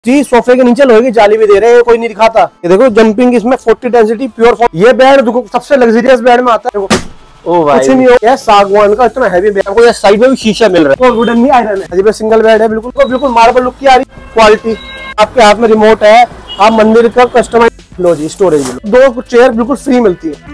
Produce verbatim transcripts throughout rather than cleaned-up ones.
जी सोफे के नीचे लोहे की जाली भी दे रहे हैं, कोई नहीं दिखाता। ये देखो जंपिंग, इसमें फोर्टी डेंसिटी प्योर फॉर्म। ये बेड सबसे लग्जरियस बेड में आता है। ओ भाई, कुछ नहीं हो गया, सागवान का इतना हैवी बेड। आपको साइड में भी शीशा मिल रहा है, तो वुडन नहीं आयरन है। ये सिंगल बेड है, बिल्कुल तो बिल्कुल मार्बल लुक की आ रही क्वालिटी। आपके हाथ में रिमोट है, आप मंदिर का कस्टमाइज लो जी, स्टोरेज में दो चेयर बिल्कुल फ्री मिलती है।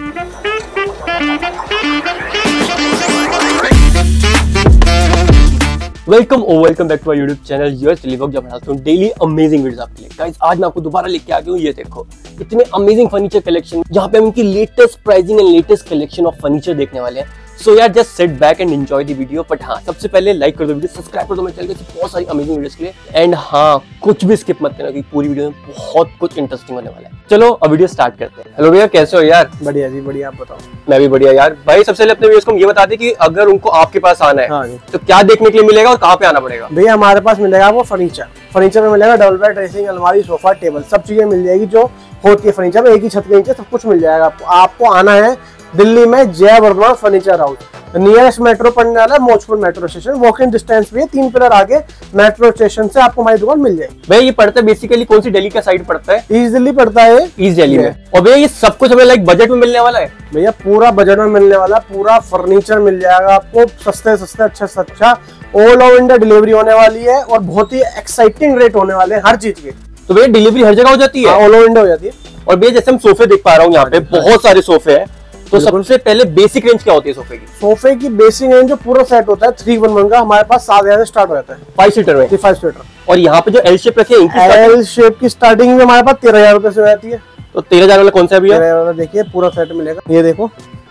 Welcome oh welcome back to my YouTube channel US Telewalk, जब बनाता हूं डेली अमेजिंग वीडियोस आपके लिए। गाइस आज मैं आपको दोबारा लेके आ गया हूं। ये देखो इतने अमेजिंग फर्नीचर कलेक्शन, जहां पे हम इनकी latest pricing and latest collection of furniture देखने वाले हैं। सो यार just sit back and enjoy the video. But हाँ, सबसे पहले लाइक कर दो वीडियो, सब्सक्राइब कर दो मेरे चैनल के बहुत सारी अमेजिंग वीडियोस के लिए। एंड हाँ, कुछ भी स्किप मत करना क्योंकि पूरी वीडियो में बहुत कुछ इंटरेस्टिंग होने वाला है। चलो अब वीडियो स्टार्ट करते हैं। हेलो भैया, कैसे हो यार? बढ़िया जी बढ़िया, आप बताओ। मैं भी बढ़िया यार। भाई सबसे पहले अपने व्यूअर्स को ये बता दें कि अगर उनको आपके पास आना है, हाँ, तो क्या देखने के लिए मिलेगा और कहाँ पे आना पड़ेगा? भैया हमारे पास मिलेगा वो फर्नीचर फर्नीचर में मिलेगा डबल बेड, ड्रेसिंग, अलमारी, सोफा, टेबल, सब चीजें मिल जाएगी जो होती है फर्नीचर में। एक ही छत के नीचे सब कुछ मिल जाएगा आपको। आपको आना है दिल्ली में Jai Verma furniture house, nearest metro पड़ने वाला Mochpur metro station, walking distance पे तीन पिलर आगे मेट्रो स्टेशन से आपको हमारी दुकान मिल जाएगी। भैया ये पड़ता है बेसिकली कौन सी दिल्ली का साइड पड़ता है? ईस्ट दिल्ली पड़ता है, ईस्ट दिल्ली में। और भैया ये सब कुछ हमें लाइक बजट में मिलने वाला है? भैया पूरा बजट में मिलने वाला, पूरा फर्नीचर मिल जाएगा आपको सस्ते सस्ते अच्छा से अच्छा। ऑल ओवर इंडिया डिलीवरी होने वाली है और बहुत ही एक्साइटिंग रेट होने वाले हैं हर चीज के। तो भैया डिलीवरी हर जगह हो जाती है? ऑल ओवर इंडिया हो जाती है। और भैया जैसे हम सोफे देख पा रहा हूँ यहाँ पे बहुत सारे सोफे हैं, तो सबसे पहले बेसिक रेंज क्या होती है सोफे की? सोफे की बेसिक रेंज जो पूरा सेट होता है थ्री वन वन का, हमारे पास सात हजार से स्टार्ट हो जाता है। फाइव सीटर में? Five seater. और यहाँ पे जो एल शेप रखे हैं, एल शेप की स्टार्टिंग में हमारे पास तेरह हजार रुपए से हो जाती है। तो तेरह हजार वाला कौन सा है भैया? तेरह हजार देखिए पूरा सेट मिलेगा। ये देखो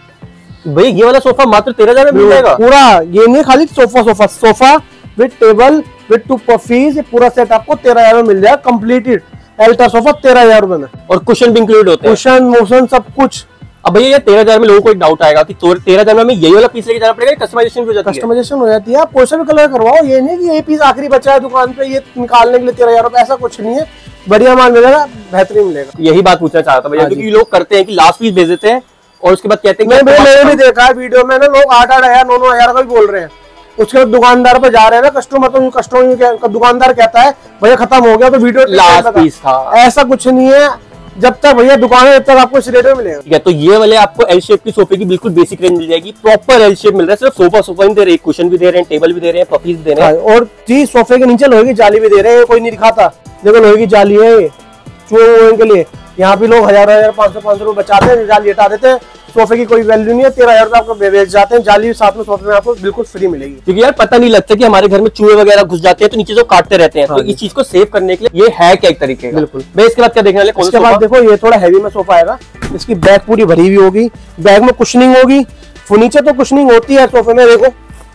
भैया ये वाला सोफा मात्र तेरह हजार में मिल जाएगा पूरा। ये नहीं खाली sofa sofa sofa with table with two puffies, ये पूरा सेट आपको तेरह हजार में मिल जाएगा कंप्लीटेड। एल्टा सोफा तेरह हजार रुपए में, और कुशन भी इंक्लूड होते हैं, कुशन मोशन सब कुछ। अब भैया ये तेरह हजार में लोगों को एक डाउट आएगा कि तेरह हजार में यही वाला पीस लेके जाना पड़ेगा, कस्टमाइजेशन भी हो जाती है? कस्टमाइजेशन हो जाती है, आप कोई सा भी कलर करवाओ। ये नहीं कि ये पीस आखिरी बचा है दुकान पे, ये निकालने के लिए तेरह हजार रुपए, ऐसा कुछ नहीं है। बढ़िया माल मिलेगा, बेहतरीन मिलेगा। यही बात पूछना चाहता भैया, क्योंकि लोग करते हैं कि लास्ट पीस भेज देते हैं और उसके बाद कहते हैं कि मैंने भी देखा है वीडियो में ना, लोग आठ आठ हजार नौ नौ हजार का भी बोल रहे हैं। उसके बाद दुकानदार पे जा रहे हैं ना, कस्टमर तो कस्टमर दुकानदार कहता है भैया खत्म हो गया तो वीडियो लास्ट पीस था। ऐसा कुछ नहीं है, जब तक भैया दुकान है तब तक आपको इस रेट में मिलेगा। ठीक है, तो ये वाले आपको एल शेप की सोफे की बिल्कुल बेसिक रेंज मिल जाएगी। प्रॉपर एल शेप मिल रहा है, सिर्फ सोफा सोफा नहीं दे रहे, कुशन भी दे रहे हैं, टेबल भी दे रहे हैं, पपीज दे रहे हैं। और जी सोफे के नीचे लोहे की जाली भी दे रहे हैं, कोई नहीं दिखाता। देखो लोहे की जाली है ये चूहे के लिए। यहाँ पे लोग हजार हजार पाँच सौ पाँच सौ रुपए बचाते हैं, जाली हटा देते हैं। सोफे की कोई वैल्यू नहीं है, तेरह हजार रुपए आपको बेच जाते हैं। जाली साथ में सोफे में आपको बिल्कुल फ्री मिलेगी। क्योंकि यार पता नहीं लगता कि हमारे घर में चूहे वगैरह घुस जाते हैं तो नीचे जो काटते रहते हैं। हाँ, तो इस चीज को सेव करने के लिए ये है क्या एक तरीके का? बिल्कुल। मैं इसके बाद क्या देखने वाले? इसके बाद देखो ये थोड़ा हैवी में सोफा आएगा, इसकी बैग पूरी भरी हुई होगी, बैग में कुशनिंग होगी। फर्नीचर तो कुशनिंग होती है सोफे में, देखो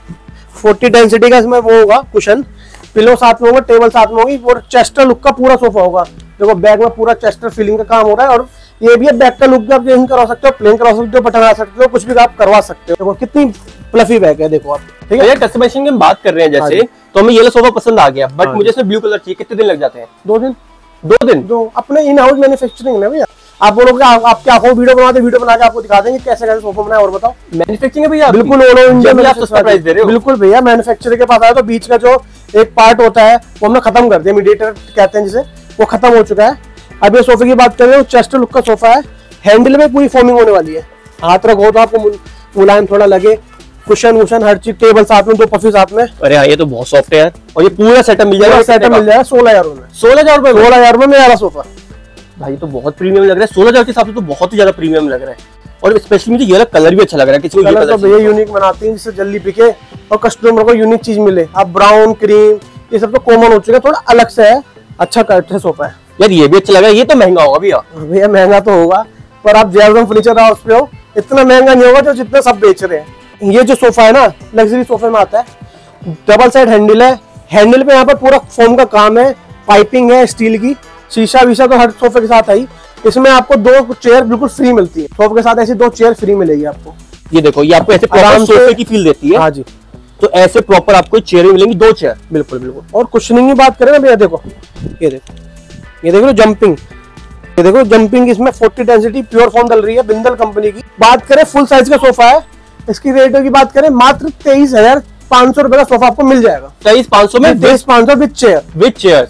फोर्टी डेंसिटी का इसमें वो होगा कुशन, पिलो साथ में होगा, टेबल साथ में होगी, और चेस्टर लुक का पूरा सोफा होगा। देखो बैग में पूरा चेस्टर फीलिंग का काम हो रहा है। और ये भी है बैग का लुक भी आप चेंज करवा सकते हो, प्लेन करवा सकते हो, बटन लगा सकते हो, कुछ भी आप करवा सकते हो। देखो कितनी फ्लफी बैग है, देखो आप। ठीक है, कस्टमाइजेशन की हम बात कर रहे हैं जैसे, तो हमें ये सोफा पसंद आ गया, बट मुझे इसमें ब्लू कलर चाहिए। कितने दिन लग जाते हैं? दो दिन दो दिन दो अपने इन हाउस मैन्युफैक्चरिंग में भैया। आप बोलोगे आप, आप क्या हो वीडियो बनाते, वीडियो बना के आपको दिखा देंगे कैसे कैसे सोफा बनाए। और बताओ मैन्युफैक्चरिंग है भैया? बिल्कुल ऑल ओवर इंडिया में आप सस्ता प्राइस दे रहे हो। बिल्कुल भैया, मैन्युफैक्चरर के पास आया तो बीच का जो एक पार्ट होता है वो हमने खत्म कर दिया, मीडिएटर कहते हैं जिसे, वो खत्म हो चुका है। अब ये सोफे की बात करें तो चेस्ट लुक का सोफा है, हैंडल में पूरी फॉर्मिंग होने वाली है। हाथ रखो तो आपको मुलायम थोड़ा लगे, कुशन वुशन हर चीज, टेबल साथ में, दो पफी साथ में। अरे हाँ, ये तो बहुत सॉफ्ट है यार। और ये पूरा सेटअप मिल जाएगा? सेटअप मिल जाएगा सोलह हजार रुपए सोलह हजार रुपए सोलह हजार रुपए में वाला सोफा। भाई तो बहुत प्रीमियम लग रहा है, सोलह हजार के हिसाब से तो बहुत ही ज्यादा प्रीमियम लग रहा है। और स्पेशली मुझे ये वाला कलर भी अच्छा लग रहा है। किसी कलर तो भैया यूनिक बनाती है जिससे जल्दी बिके और कस्टमर को यूनिक चीज मिले। अब ब्राउन क्रीम ये सब तो कॉमन हो चुका है, थोड़ा अलग से है, अच्छा कट है सोफा है यार। ये भी अच्छा लग रहा है। ये तो महंगा होगा भैया? भैया महंगा तो होगा, पर आप जयवर्धन फर्नीचर हाउस पे हो, इतना महंगा नहीं होगा जो जितना सब बेच रहे हैं। ये जो सोफा है ना, लग्जरी सोफे में आता है, डबल साइड हैंडल है। हैंडल पे यहाँ पर पूरा फोम का काम है, पाइपिंग है स्टील की, शीशा वीशा तो हर सोफे के साथ है ही। इसमें आपको दो चेयर बिल्कुल फ्री मिलती है, सोफे के साथ ऐसी दो चेयर फ्री मिलेगी आपको। ये देखो, ये आपको ऐसे आराम सोफे की फील देती है। हाँ जी, तो ऐसे प्रॉपर आपको चेयर मिलेंगी, दो चेयर। बिल्कुल बिल्कुल। और कुशनिंग की बात करें ना भैया, देखो ये देखो, ये देखो जंपिंग, ये देखो जंपिंग, इसमें फोर्टी डेंसिटी प्योर फॉर्म डल रही है, बिंदल कंपनी की। बात करें फुल साइज का सोफा है, इसकी रेट की बात करें मात्र तेईस हजार पाँच सौ रुपए का सोफा आपको मिल जाएगा। तेईस पाँच सौ में? तेईस पाँच सौ विद चेयर। विद चेयर जी।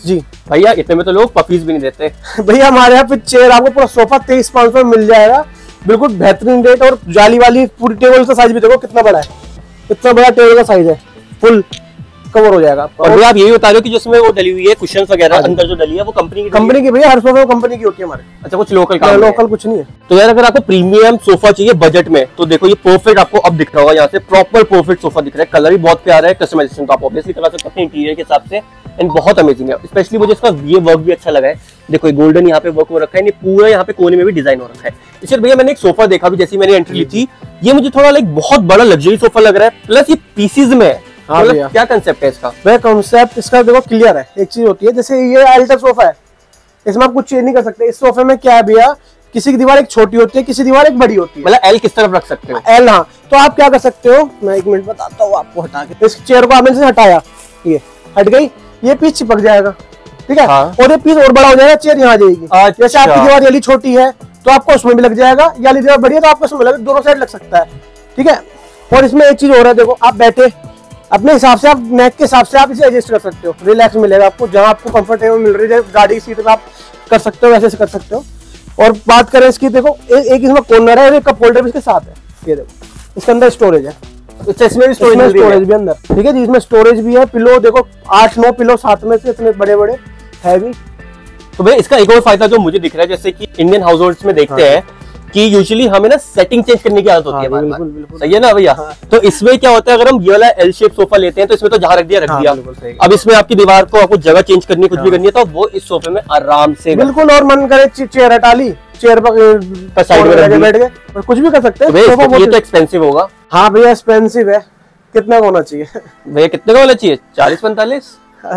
भैया इतने में तो लोग पफीज भी नहीं देते। भैया हमारे यहाँ पे चेयर आपको पूरा सोफा तेईस पाँच सौ में मिल जाएगा, बिल्कुल बेहतरीन रेट। और जाली वाली पूरी टेबल का साइज भी देखो कितना बड़ा है, इतना बड़ा टेबल का साइज है, फुल कवर हो जाएगा आपका। और भैया आप यही बता रहे हो कि जिसमें वो डली हुई है कुशन वगैरह अंदर जो डली है वो कंपनी की कंपनी की भैया, हर सोफा कंपनी की होती है हमारे। अच्छा, कुछ लोकल काम लोकल कुछ नहीं है। तो यार अगर आपको प्रीमियम सोफा चाहिए बजट में तो देखो ये परफेक्ट आपको अब दिख रहा होगा, यहाँ से प्रॉपर परफेक्ट सोफा दिख रहा है। कलर भी बहुत प्यारा है, कस्टमाइजेशन तो आप ऑब्वियसली करा सकते हो अपने इंटीरियर के हिसाब से, एंड बहुत अमेजिंग है। स्पेशली मुझे इसका ये वर्क भी अच्छा लगा है, देखो ये गोल्डन यहाँ पे वर्क हो रखा है, पूरा यहाँ पे कोने में भी डिजाइन हो रखा है। इसलिए भैया मैंने एक सोफा देखा भी, जैसे मैंने एंट्री ली थी, ये मुझे थोड़ा लाइक बहुत बड़ा लग्जरी सोफा लग रहा है, प्लस ये पीसीज में है। हाँ मतलब क्या कंसेप्ट है इसका? भैया कंसेप्ट इसका देखो क्लियर है। एक चीज होती है, जैसे ये अल्टर सोफा है, इसमें आप कुछ चेंज नहीं कर सकते। इस सोफे में क्या है भैया, किसी की दीवार एक छोटी होती है, किसी दीवार एक बड़ी होती है। मतलब एल किस तरफ रख सकते हो? एल, हाँ। तो आप क्या कर सकते हो, मैं एक मिनट बताता हूँ आपको। हटा के इस चेयर को आपने से हटाया, ये हट गई, ये पीस चिपक जाएगा, ठीक है। हाँ। और ये पीस और बड़ा हो जाएगा, चेयर यहाँ आ जाएगी। अच्छा। जैसे आपकी दीवार वाली छोटी है तो आपको उसमें भी लग जाएगा, या दीवार बड़ी है तो आपको उसमें लग, दोनों साइड लग सकता है, ठीक है। और इसमें एक चीज हो रहा है, देखो आप बैठे अपने हिसाब से, आप नेक के हिसाब से आप इसे एडजस्ट कर सकते हो, रिलैक्स मिलेगा आपको। जहां आपको कंफर्टेबल मिल रही है गाड़ी की सीट पे आप कर सकते हो, वैसे से कर सकते हो। और बात करें इसकी, देखो ए, एक इसमें कॉर्नर है, एक कप होल्डर भी इसके साथ है। ये देखो इसके अंदर स्टोरेज है, इसमें भी स्टोरेज स्टोरेज भी अंदर, ठीक है जी। इसमें स्टोरेज भी है। पिलो देखो आठ नौ पिलो साथ में से, इतने बड़े बड़े हैवी। तो भैया इसका एक और फायदा जो मुझे दिख रहा है, जैसे कि इंडियन हाउस होल्ड्स में देखते हैं कि यूजुअली हमें ना सेटिंग चेंज करने की आदत होती है, हाँ, बिल्कुल, बिल्कुल। सही है ना भैया? हाँ। तो इसमें क्या होता है, अगर हम ये वाला एल शेप सोफा लेते हैं तो इसमें तो जहां रख दिया रख हाँ, दिया। अब इसमें आपकी दीवार को आपको जगह चेंज करनी, कुछ हाँ। भी करनी है तो वो इस सोफे में आराम से बिल्कुल। और मन करे चेयर हटा ली, चेयर पर साइड में बैठ गए, कुछ भी कर सकते हैं। तो ये तो एक्सपेंसिव होगा। हाँ भैया एक्सपेंसिव है। कितना का होना चाहिए भैया? कितने का होना चाहिए? चालीस पैंतालीस?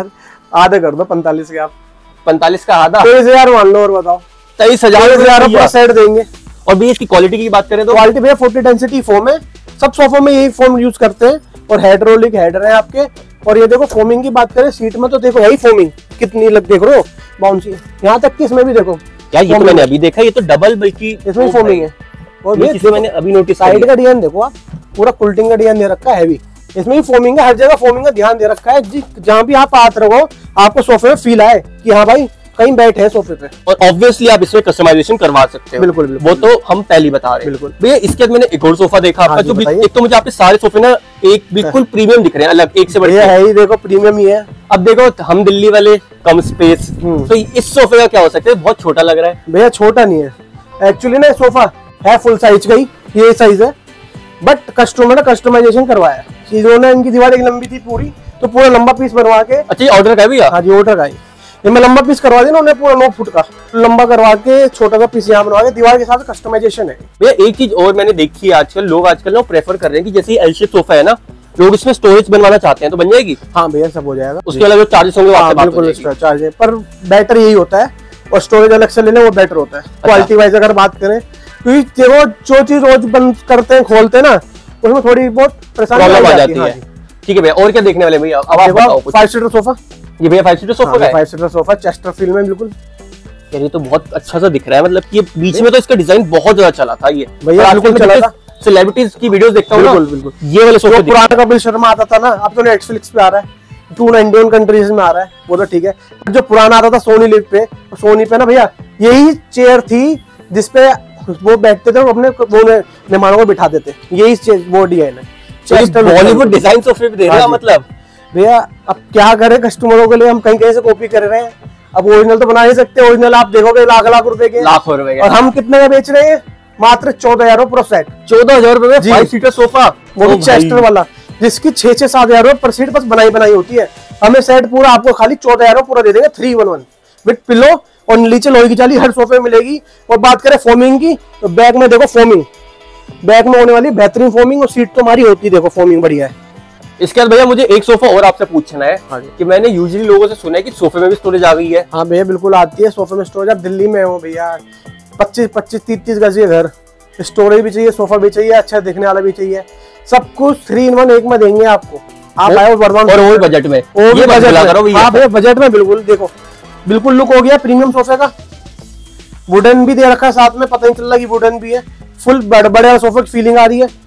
आधे कर दो, पैंतालीस के आप। पैंतालीस का आधा? तेईस हजार मान लो, और बताओ। तेईस हजार पूरा सेट देंगे। और भैया इसकी क्वालिटी की बात करें तो क्वालिटी भैया फोर्टी डेंसिटी फोम है, सब सोफों में यही फोम यूज करते हैं। और हाइड्रोलिक हेडर है आपके। और ये देखो फोमिंग की बात करें सीट में तो देखो यही फोमिंग कितनी लग, देख रहे हो बाउंसी, यहाँ तक कि इसमें भी देखो क्या, ये तो मैंने अभी देखा, ये तो डबल बल्कि इसमें फोमिंग है। और ये मैंने अभी नोटिस, साइड का डिजाइन देखो आप, पूरा कुल्टिंग का डिजाइन दे रखा है, हैवी। इसमें भी फोमिंग है, हर जगह फोमिंग का ध्यान दे रखा है। जहाँ भी आप आते रहो आपको सोफे में फील आए कि हाँ भाई कहीं बैठे हैं सोफे पे। और ऑब्वियसली आप इसमें कस्टमाइजेशन करवा सकते हो। बिल्कुल, बिल्कुल। वो तो हम पहले बता रहे हैं। बिल्कुल भैया इसके बाद मैंने एक और सोफा देखा आपका, जो एक तो मुझे आपके सारे सोफे ना एक बिल्कुल प्रीमियम दिख रहे हैं, अलग एक से बढ़िया है ही। देखो प्रीमियम ही है। अब देखो हम दिल्ली वाले कम स्पेस, तो इस सोफे का क्या हो सकता है? बहुत छोटा लग रहा है भैया। छोटा नहीं है एक्चुअली ना, सोफा है फुल साइज का ही, ये साइज है, बट कस्टमर ने कस्टमाइजेशन करवाया है। इन्होंने, इनकी दीवार एक लंबी थी पूरी, तो पूरा लंबा पीस बनवा के। अच्छा ये ऑर्डर का है भैया? हाँ जी ऑर्डर का ही। मैं लंबा पीस करवा दिया उन्होंने, पूरा नौ फुट का लंबा करवा के छोटा सा पीस यहाँ बनवा के, दीवार के साथ कस्टमाइजेशन है। भैया एक चीज और मैंने देखी है, आजकल लोग आजकल ना प्रेफर कर रहे हैं कि जैसे एल शेप सोफा है ना, लोग इसमें स्टोरेज बनवाना चाहते हैं, तो बन जाएगी? हाँ भैया सब हो जाएगा। उसके अलग जो चार्जेस होंगे हाँ, बिल्कुल चार्ज है, पर बेटर यही होता है। और स्टोरेज अलग से लेना वो बेटर होता है क्वालिटी वाइज अगर बात करें, क्योंकि देखो जो चीज रोज बंद करते हैं खोलते हैं ना, उसमें थोड़ी बहुत परेशानी आ जाती है। ठीक है भैया, और क्या देखने वाले भैया? अब आप बताओ। फाइव सीटर सोफा, ये भैया फाइव सीटर सोफा है? Five seater sofa chester feel में, बिल्कुल। यार ये तो बहुत अच्छा सा दिख रहा है, मतलब कि ये बीच में तो इसका डिजाइन बहुत ज्यादा चला था। ये भैया बिल्कुल चला था, सेलिब्रिटीज की वीडियोस देखता हूँ। बिल्कुल बिल्कुल। ये वाले सोफा पुराना कपिल शर्मा आता था ना, अब तो नेटफ्लिक्स पे आ रहा है, टू नाइनटी वन कंट्रीज में आ रहा है, वो तो ठीक है। जो पुराना आता था सोनी लिव पे, सोनी पे ना भैया यही चेयर थी जिसपे वो बैठते थे, अपने वो मेहमानों को बिठाते थे, यही वो डिजाइन है। बॉलीवुड डिजाइन सोफे पे दे रहा है मतलब भैया। अब क्या करें, कस्टमरों के लिए हम कहीं कहीं से कॉपी कर रहे हैं। अब ओरिजिनल तो बना नहीं सकते, ओरिजिनल आप देखोगे लाख लाख रुपए के, लाखों रुपए के, और हम कितने का बेच रहे हैं? मात्र चौदह हजार पूरा सेट, चौदह हजार रुपए में फाइव सीटर सोफा, वो भी चेस्टर वाला, जिसकी छह छह सात हजार रुपए पर सीट बस बनाई बनाई होती है। हमें सेट पूरा आपको खाली चौदह हजार पूरा दे देंगे, three one one with pillow, और नीचे लोहे की जाली हर सोफे में मिलेगी। और बात करें फोमिंग की, तो बैक में देखो फोमिंग, बैक में होने वाली बेहतरीन फोमिंग, और सीट तो हमारी होती है, देखो फोमिंग बढ़िया है। इसके बाद भैया मुझे एक सोफा और आपसे पूछना है। हाँ कि मैंने यूजुअली लोगों से सुना है कि सोफे में भी स्टोरेज आ गई है। हाँ भैया बिल्कुल आती है सोफे में स्टोरेज। आप दिल्ली में हो भैया, पच्चीस पच्चीस तीस तीस गज के घर, स्टोरेज भी चाहिए, सोफा भी चाहिए, अच्छा दिखने वाला भी चाहिए, सब कुछ थ्री इन वन एक में देंगे आपको। आप आए वर्धमान, और वो बजट में, वो भी बजट में। हाँ भैया बजट में, बिल्कुल। देखो बिल्कुल लुक हो गया प्रीमियम सोफे का, वुडन भी दे रखा है साथ में, पता नहीं चल रहा कि वुडन भी है, फुल बड़े सोफे की फीलिंग आ रही है।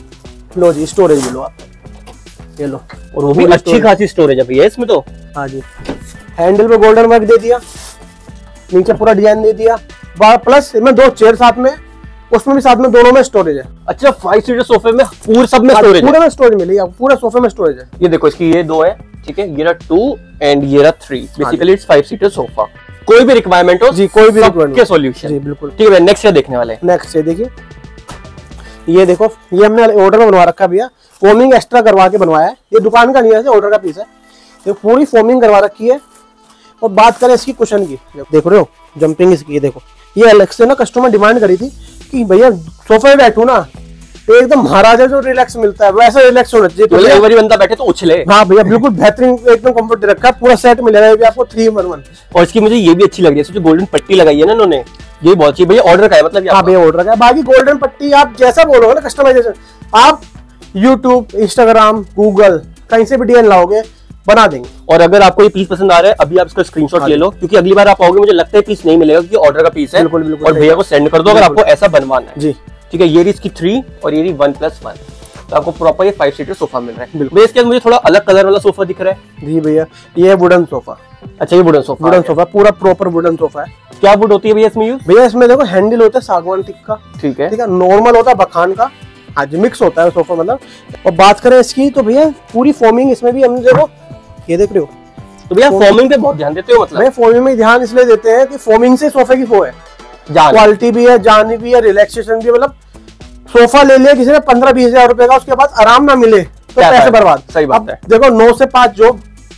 लो जी स्टोरेज भी लो आप, ये लो, और वो भी अच्छी खासी स्टोरेज है भैया इसमें तो। हाँ जी हैंडल पे गोल्डन वर्क दे दिया, नीचे पूरा डिजाइन दे दिया, प्लस इसमें दो चेयर साथ में, उसमें भी साथ में दोनों में स्टोरेज है। अच्छा, फाइव सीटर सोफे में पूरे सब में स्टोरेज है? पूरे में स्टोरेज मिलेगी आपको, पूरे सोफे में स्टोरेज है। ये देखो, इसकी ये दो है, ठीक है, ये रहा टू एंड ये रहा three. Basically it's five seater sofa. कोई भी रिक्वायरमेंट हो जी, कोई भी रिक्वायरमेंट के सॉल्यूशन। जी बिल्कुल। ठीक है, नेक्स्ट क्या देखने वाले हैं? नेक्स्ट ये देखिए, ये देखो, ये हमने ऑर्डर में बनवा रखा भैया, फोमिंग एक्स्ट्रा करवा के बनवाया है, ये दुकान का नहीं है, ऑर्डर का पीस है। ये पूरी फोमिंग करवा रखी है। और बात करें इसकी कुशन की, देख रहे हो जंपिंग इसकी, ये देखो, ये अलग से ना कस्टमर डिमांड करी थी कि भैया सोफे पे बैठू ना तो एकदम महाराजा जो रिलैक्स मिलता है वैसा रिलैक्स होना चाहिए। तो एक बार बंदा बैठे तो उछले। हाँ भैया, बिल्कुल बेहतरीन एकदम कंफर्ट दे रखा है, पूरा सेट मिलेगा ये भी आपको थ्री वन वन। और इसकी मुझे ये भी अच्छी लग रही है, जो गोल्डन पट्टी लगाई है ना इन्होंने, ये बहुत अच्छी। भैया ऑर्डर का है मतलब? हाँ भैया ऑर्डर का है। बाकी गोल्डन पट्टी आप जैसा बोलोगे ना कस्टमाइजेशन, आप यूट्यूब, इंस्टाग्राम, गूगल कहीं से भी डिजाइन लाओगे बना देंगे। और अगर आपको ये पीस पसंद आ रहा है, अभी आप इसका स्क्रीनशॉट ले लो, क्योंकि अगली बार आप आओगे मुझे लगता है पीस नहीं मिलेगा, क्योंकि ऑर्डर का पीस है। बिल्कुल बिल्कुल। और भैया को सेंड कर दो अगर आपको ऐसा बनवाना है। जी ठीक है, ये इसकी थ्री और ये वन प्लस वन, तो आपको प्रॉपर ये फाइव सीटर सोफा मिल रहा है। भैया इसके अंदर मुझे थोड़ा अलग कलर वाला सोफा दिख रहा है। जी भैया, ये वुडन सोफा। अच्छा, ये वुडन सोफा? वुडन सोफा, पूरा प्रॉपर वुडन सोफा है। क्या वुड होती है भैया इसमें यूज? भैया इसमें देखो हैंडल होता है सागवान टिक का, ठीक है, ठीक है, नॉर्मल होता है बखान का, हाँ जी मिक्स होता है सोफा मतलब। और बात करें इसकी तो भैया पूरी फोमिंग इसमें भी हमने देखो, ये देख रहे हो। तो भैया फोमिंग पे बहुत ध्यान देते हो मतलब? भैया फोमिंग में ध्यान इसलिए देते हैं कि फोमिंग से सोफे की वो है, क्वालिटी भी है, जान भी है, रिलैक्सेशन भी है। मतलब सोफा ले लिया किसी ने पंद्रह बीस हजार रुपए का, उसके बाद आराम ना मिले तो पैसे बर्बाद। सही बात है। देखो नौ से पांच जॉब,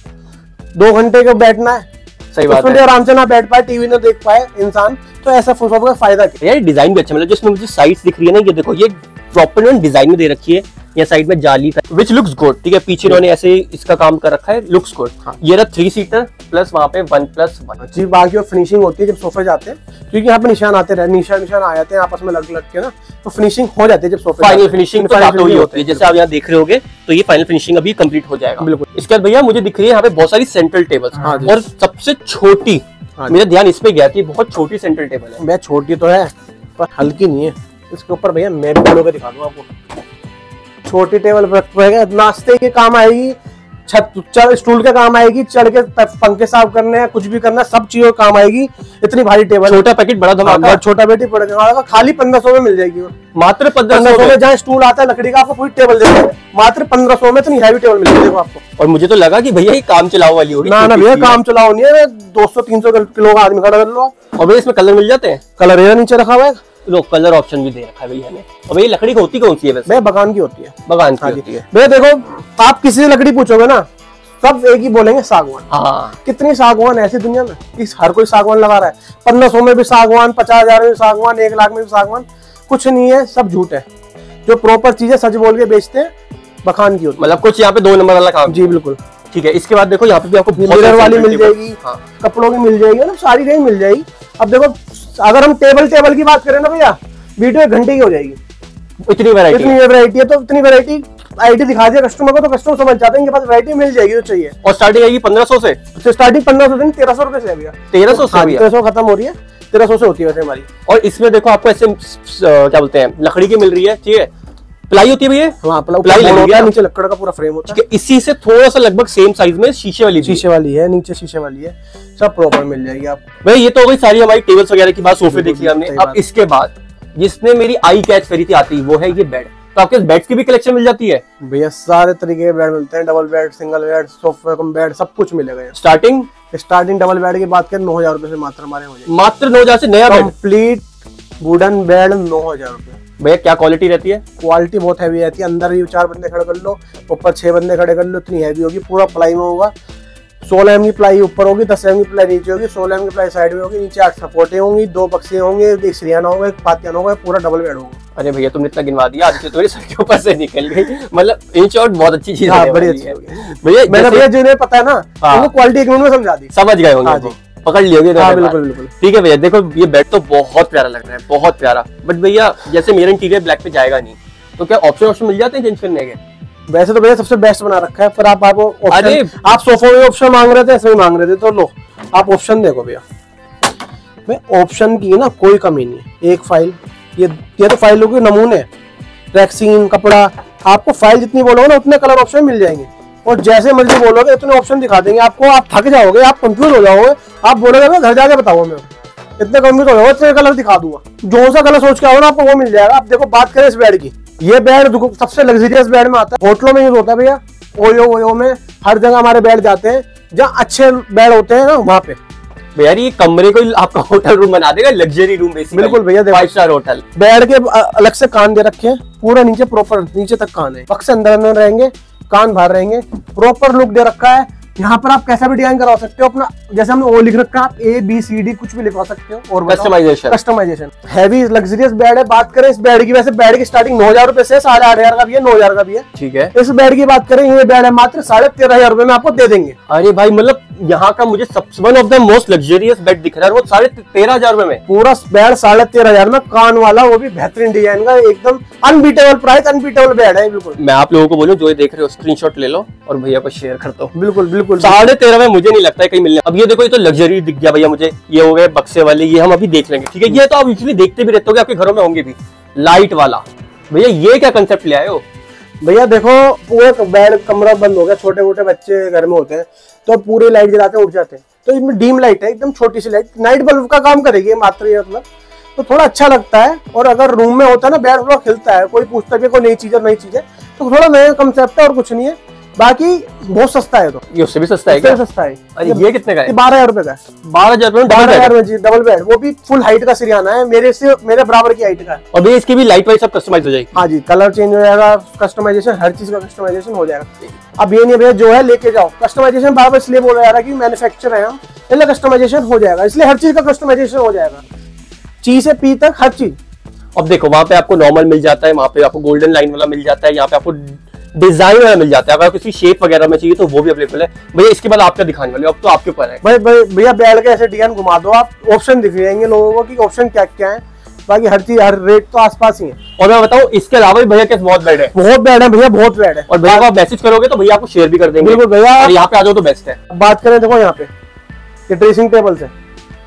दो घंटे का बैठना है, सही बात है, आराम से ना बैठ पाए, टीवी ना देख पाए इंसान, तो ऐसा सोफा का फायदा क्या? यार डिजाइन भी अच्छा मतलब, जिसमें मुझे साइड्स दिख रही है ना, ये देखो, ये प्रॉपर डिजाइन में दे रखी है, या साइड में जाली का, विच लुक्स गुड। ठीक है, पीछे इन्होंने ऐसे इसका काम कर रखा है, लुक्स गुड। ये रहा थ्री सीटर प्लस वहां पे वन प्लस वन। जी, बाकी और फिनिशिंग होती है जब सोफे जाते हैं, क्योंकि यहाँ पे निशान आते रहे, निशान निशान आ जाते हैं आपस में लग लग के ना, तो फिनिशिंग हो जाती है जब सोफे। फाइनल फिनिशिंग तो जाते ही होती है, जैसे आप यहाँ देख रहे होगे, तो ये फाइनल फिनिशिंग अभी कंप्लीट हो जाएगा। बिल्कुल। इसके बाद भैया मुझे दिख रही है यहाँ पे बहुत सारी सेंट्रल टेबल्स, और सबसे छोटी, मेरा ध्यान इस पे गया कि बहुत छोटी सेंट्रल टेबल है। भैया छोटी तो है पर हल्की नहीं है, इसके ऊपर भैया मैं भी खोल के दिखा दूं आपको। छोटी टेबल पर नाश्ते के काम आएगी, छत चढ़ स्टूल के काम आएगी, चढ़ के पंखे साफ करने हैं, कुछ भी करना, सब चीजों काम आएगी। इतनी भारी टेबल, छोटा पैकेट बड़ा धमाका, छोटा पेटी पड़ेगा, खाली पंद्रह सौ में मिल जाएगी। मात्र पंद्रह सौ में, जहाँ स्टूल आता है लकड़ी का, आपको पूरी टेबल देते हैं मात्र पंद्रह सौ में, इतनी हैवी टेबल मिलेगी देखो आपको। और मुझे तो लगा कि भैया ये काम चलाओ वाली होगी। ना ना भैया, काम चलाओ नहीं है, दो सौ तीन सौ किलो का आदमी खड़ा कर लो। और भैया इसमें कलर मिल जाते हैं? कलर ये नीचे रखा हुआ है, लो कलर ऑप्शन भी दे रखा है भैया ने। और भैया लकड़ी होती कौन सी है वैसे? भैया बगान की होती है। बगान की होती है भैया। देखो आप किसी से लकड़ी पूछोगे ना, सब एक ही बोलेंगे सागवान। हाँ, कितनी सागवान ऐसी दुनिया में, इस हर कोई सागवान लगा रहा है। पंद्रह सौ में भी सागवान, पचास हजार में भी सागवान, एक लाख में भी सागवान, कुछ नहीं है, सब झूठ है। जो प्रॉपर चीजें सच बोल के बेचते हैं बखान की होती है। मतलब कुछ यहाँ पे दो नंबर वाला काम। जी बिल्कुल। ठीक है, इसके बाद देखो यहाँ पे भी आपको मिरर वाली मिल जाएगी, हाँ। कपड़ों की मिल जाएगी, मतलब सारी रेंज मिल जाएगी। अब देखो अगर हम टेबल टेबल की बात करें ना भैया, वीडियो एक घंटे की हो जाएगी, इतनी वैरायटी इतनी वैरायटी है। तो इतनी वैरायटी आईडी दिखा दिया कस्टमर को, तो कस्टमर समझ जाते हैं इनके पास वैरायटी मिल जाएगी जो चाहिए। और स्टार्टिंग आएगी पंद्रह सौ से, तो स्टार्टिंग पंद्रह सौ से तेरह सौ रुपए से है भैया। तेरह सौ से तेरह सौ खत्म हो रही है, तेरह सौ से होती है वैसे हमारी। और इसमें देखो आपको ऐसे क्या बोलते हैं, लकड़ी की मिल रही है, ठीक है, प्लाई होती है भैया। हाँ, प्लाई लगी है, नीचे लकड़ का पूरा फ्रेम होता है। इसी से थोड़ा सा लगभग सेम साइज में शीशे वाली शीशे वाली है, नीचे शीशे वाली है, सब प्रॉपर मिल जाएगी आप। भाई ये तो हो गई सारी हमारी टेबल्स वगैरह की बात, सोफे देखी हमने। अब इसके बाद जिसने मेरी आई कैच करी थी आती, वो है ये बेड। तो आपके बेड्स की भी कलेक्शन मिल जाती है भैया? सारे तरीके के बेड मिलते हैं, double bed, single bed, sofa cum bed, सब कुछ मिलेगा। स्टार्टिंग स्टार्टिंग डबल बेड की बात करें नौ हजार रुपए से मात्र हमारे हो जाएगी। मात्र नौ हजार से नया बेड, कंप्लीट वुडन बेड नौ हजार रुपए। भैया क्या क्वालिटी रहती है? क्वालिटी बहुत हैवी रहती है, अंदर भी चार बंदे खड़े कर लो, ऊपर छह बंदे खड़े कर लो, इतनी हैवी होगी। पूरा प्लाई में होगा, सोलह एम की प्लाई ऊपर होगी, दस एम की प्लाई नीचे होगी, सोलह एम की प्लाई साइड में होगी, नीचे आठ सपोर्टें होंगी, दो बक्से होंगे, एक सरियाना होगा, एक पातियाना होगा, पूरा डबल बेड होगा। अरे भैया तुमने इतना गिनवा दिया, आज से तुम्हारे सर के ऊपर से निकल गई। मतलब इन शॉर्ट बहुत अच्छी चीज है, बड़ी अच्छी है भैया। मैंने भैया जिन्हें पता है ना, उनको क्वालिटी एक मिनट में समझा दी, समझ गए होंगे, पकड़ लियोगे। हाँ बिल्कुल बिल्कुल। ठीक है भैया, देखो ये बेड तो बहुत प्यारा लग रहा है, बहुत प्यारा। बट भैया जैसे मेरा इंटीरियर ब्लैक पे जाएगा नहीं, तो क्या ऑप्शन ऑप्शन मिल जाते हैं चेंज करने के? वैसे तो भैया सबसे बेस्ट बना रखा है, पर आप आपको ऑप्शन, आप सोफा में ऑप्शन मांग रहे थे, ऐसे ही मांग रहे थे, तो लो आप ऑप्शन देखो भैया। मैं ऑप्शन की ना कोई कमी नहीं है। एक फाइल, ये ये तो फाइलों के नमूने, वैक्सीन, कपड़ा, आपको फाइल जितनी बोलोगे ना उतने कलर ऑप्शन मिल जाएंगे। और जैसे मर्जी बोलोगे इतने ऑप्शन दिखा देंगे आपको, आप थक जाओगे, आप कंफ्यूज हो जाओगे, आप बोलोगे मैं घर जाके बताऊंगा, मैं इतने कंफ्यूज हो जाओगे, इतने कलर दिखा दूंगा, जो सा कलर सोच के आओ ना आपको वो मिल जाएगा। आप देखो बात करें इस बेड की, ये बेड सबसे लग्जरियस बेड में आता है, होटलों में यूज होता है भैया, ओयो ओयो में हर जगह हमारे बेड जाते हैं, जहाँ अच्छे बेड होते हैं ना वहाँ पे। भैया ये कमरे को आपका होटल रूम बना देगा, लग्जरी रूम बेसिकली। बिल्कुल भैया, फाइव स्टार होटल। बेड के अलग से कान दे रखे हैं, पूरा नीचे प्रॉपर नीचे तक कान है, पक्ष अंदर अंदर रहेंगे, कान बाहर रहेंगे, प्रॉपर लुक दे रखा है। यहाँ पर आप कैसा भी डिजाइन करा सकते हो अपना, जैसे हमने ओ लिख रखा है, आप ए बी सी डी कुछ भी लिखवा सकते हो। और customization customization heavy luxurious bed है। बात करें इस बेड की, वैसे बेड की स्टार्टिंग नौ हजार रुपए से साढ़े आठ हजार का भी है, नौ हजार का भी है, ठीक है। इस बेड की बात करें, ये बेड है मात्र साढ़े तेरह हजार रुपए में आपको दे देंगे। अरे भाई मतलब यहाँ का मुझे सबसे one of the most luxurious bed दिख रहा है, वो साढ़े तेरह हजार रुपए में, पूरा बेड साढ़े तेरह हजार में, कान वाला, वो भी बेहतरीन डिजाइन का, एकदम अनबीटेबल प्राइस, अनबीटेबल बेड है बिल्कुल। मैं आप लोगों को बोलूं जो ये देख रहे हो स्क्रीनशॉट ले लो और भैया को शेयर कर दो। बिल्कुल बिल्कुल, साढ़े तेरह में मुझे नहीं लगता है कहीं मिलने। अब ये देखो, ये तो लग्जरी दिख गया भैया मुझे, ये हो गए बक्से वाले, ये हम अभी देख लेंगे, ठीक है। ये तो आप यूजुअली देखते भी रहते हो, आपके घरों में होंगे भी, लाइट वाला। भैया ये क्या कंसेप्ट ले आए हो? भैया देखो, पूरा बेड कमरा बंद हो गया, छोटे मोटे बच्चे घर में होते हैं तो पूरी लाइट जलाते हैं, उठ जाते हैं, तो इसमें डीम लाइट है, एकदम छोटी सी लाइट, नाइट बल्ब का काम करेगी मात्र ये, मतलब तो थोड़ा अच्छा लगता है। और अगर रूम में होता है ना, बेड थोड़ा खिलता है, कोई पूछता है कोई नई चीज है, नई चीज है, तो थोड़ा नया कंसेप्ट है और कुछ नहीं है। बाकी बहुत सस्ता है, तो ये उससे भी सस्ता है क्या? सस्ता है। अरे ये कितने का है? बारह हजार रुपए का है। बारह हजार रुपए में बारह हजार में जी डबल बेड, वो भी फुल हाइट का सिरियाना है, मेरे से मेरे बराबर की हाइट का है। और भैया इसकी भी लाइट वाइट सब कस्टमाइज हो जाएगी? हाँ जी, कलर चेंज हो जाएगा, कस्टमाइजेशन, हर चीज का कस्टमाइजेशन हो जाएगा। अब ये नहीं भैया जो है लेके जाओ, कस्टमाइजेशन बार बार इसलिए बोला जा रहा है कि मैन्युफैक्चर है हम, इसलिए कस्टमाइजेशन हो जाएगा, इसलिए हर चीज का कस्टमाइजेशन हो जाएगा, ची से पी तक हर चीज। अब देखो वहां पे आपको नॉर्मल मिल जाता है, वहां पे आपको गोल्डन लाइन वाला मिल जाता है, यहाँ पे आपको डिजाइन वाला मिल जाता है, अगर किसी शेप वगैरह में चाहिए तो वो भी अवेलेबल है। भैया इसके बाद आप क्या दिखाने वाले हो? अब तो आपके ऊपर है भाई। भैया बेड के ऐसे डिजाइन घुमा दो आप, ऑप्शन दिख जाएंगे लोगों को कि ऑप्शन क्या क्या है, बाकी हर चीज हर रेट तो आसपास ही है। और मैं बताऊं इसके अलावा भी भैया के बहुत बेड है, बहुत बेड है भैया, बहुत बेड है। और भैया को आप मैसेज करोगे तो भैया आपको शेयर भी कर देंगे। बिल्कुल भैया, और यहाँ पे आ जाओ तो बेस्ट है। बात करें देखो यहाँ पे ये ड्रेसिंग टेबल से,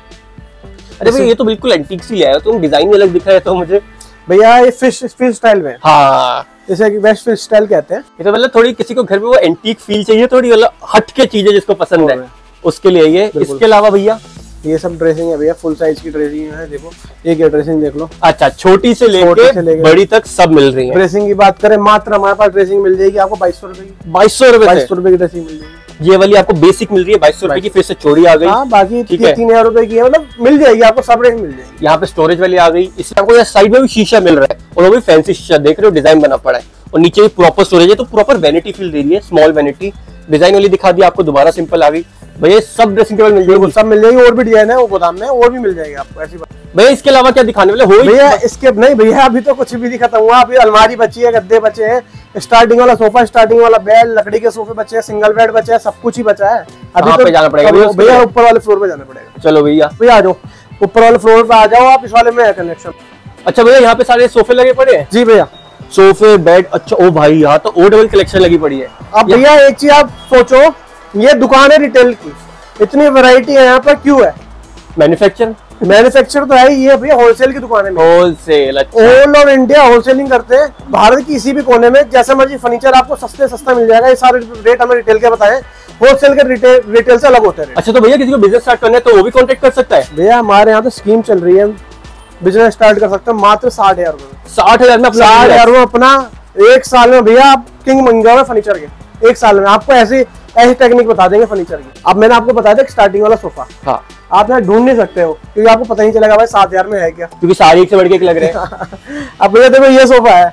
अरे भैया ये तो बिल्कुल एंटीक सी है, तुम डिजाइन अलग दिख रहा है तो मुझे। भैया ये फिश फिश स्टाइल में, हाँ जैसे कि वेस्ट फिश स्टाइल कहते हैं। ये तो मतलब थोड़ी किसी को घर में वो एंटीक फील चाहिए, थोड़ी मतलब हटके चीजें जिसको पसंद है उसके लिए ये। इसके अलावा भैया ये सब ड्रेसिंग है भैया, फुल साइज की ड्रेसिंग है, देखो एक ये ड्रेसिंग देख लो। अच्छा, छोटी से लेके बड़ी तक सब मिल रही है। ड्रेसिंग की बात करें, मात्र हमारे पास ड्रेसिंग मिल जाएगी आपको बाईस सौ रुपए की, बाईस सौ रुपए बाईस सौ रुपए की ड्रेसिंग मिल जाएगी। ये वाली आपको बेसिक मिल रही है बाईस सौ रुपए की, फिर से चोरी आ गई। हाँ, बाकी तीन हजार रुपए की है, मतलब मिल जाएगी आपको, सब रेंज मिल जाएगी। यहाँ पे स्टोरेज वाली आ गई, इसमें आपको साइड में भी शीशा मिल रहा है, और वो भी फैंसी शीशा देख रहे हो, डिजाइन बना पड़ा है, और नीचे भी प्रॉपर स्टोरेज है, तो प्रॉपर वैनिटी फील दे रही है, स्मॉल वैनिटी। डिजाइन वाली दिखा दी आपको, दोबारा सिंपल आ गई। भैया सब ड्रेसिंग टेबल मिल जाएगी, सब मिल जाएगी, और भी डिजाइन है वो गोदाम में, और भी मिल जाएगी आपको, ऐसी बात। भैया इसके अलावा क्या दिखाने वाले हो? भैया इसके नहीं भैया, अभी तो कुछ भी नहीं खत्म हुआ, अभी अलमारी बची है, गद्दे बचे हैं, स्टार्टिंग वाला सोफा, स्टार्टिंग वाला बेड, लकड़ी के सोफे बचे हैं, सिंगल बेड बचे हैं, सब कुछ ही बचा है। अभी तो जाना पड़ेगा भैया, ऊपर वाले फ्लोर पे जाना पड़ेगा। चलो भैया भैया आ जाओ, ऊपर वाले फ्लोर पे आ जाओ आप, इस वाले में है कनेक्शन। अच्छा भैया यहाँ पे सारे सोफे लगे पड़े हैं? जी भैया, सोफे बेड। अच्छा ओ भाई, यहाँ तो ओ डबल कलेक्शन लगी पड़ी है। अब भैया एक चीज आप सोचो, ये दुकान है रिटेल की, इतनी वैरायटी है यहाँ पर, क्यों है? मैन्युफैक्चर मैन्युफैक्चर तो है ही है भैया, होलसेल की दुकान है, wholesale. All over India wholesaling करते हैं, भारत की किसी भी कोने में जैसा मर्जी फर्नीचर आपको सस्ते सस्ता मिल जाएगा। ये सारे रेट हमें रिटेल के बताएं, होलसेल के रिटेल रिटेल से अलग होते हैं। अच्छा, तो भैया किसी को बिजनेस स्टार्ट करना है तो वो भी कॉन्टेक्ट कर सकता है? भैया हमारे यहाँ तो स्कीम चल रही है, बिजनेस स्टार्ट कर सकते हैं मात्र साठ हजार रुपए साठ हजार में साठ हजार में अपना एक साल में भैया आप किंग बन जाओगे फर्नीचर के। एक साल में आपको ऐसी ऐसी टेक्निक बता देंगे फर्नीचर की। अब मैंने आपको बताया था स्टार्टिंग वाला सोफा, हाँ, आप यहाँ ढूंढ नहीं सकते हो, क्योंकि आपको पता नहीं चलेगा भाई सात हजार में है क्या, क्योंकि सारे एक से बढ़ के लग रहे हैं। अब भैया देखो ये सोफा है,